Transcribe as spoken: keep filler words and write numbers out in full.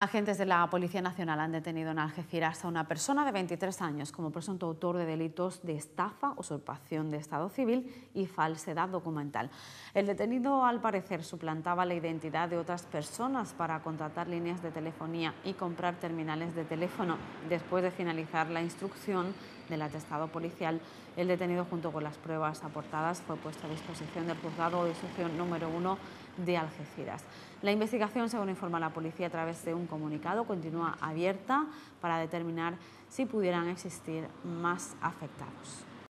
Agentes de la Policía Nacional han detenido en Algeciras a una persona de veintitrés años como presunto autor de delitos de estafa, usurpación de estado civil y falsedad documental. El detenido, al parecer, suplantaba la identidad de otras personas para contratar líneas de telefonía y comprar terminales de teléfono. Después de finalizar la instrucción del atestado policial, el detenido, junto con las pruebas aportadas, fue puesto a disposición del juzgado de instrucción número uno de Algeciras. La investigación, según informa la policía a través de un comunicado, continúa abierta para determinar si pudieran existir más afectados.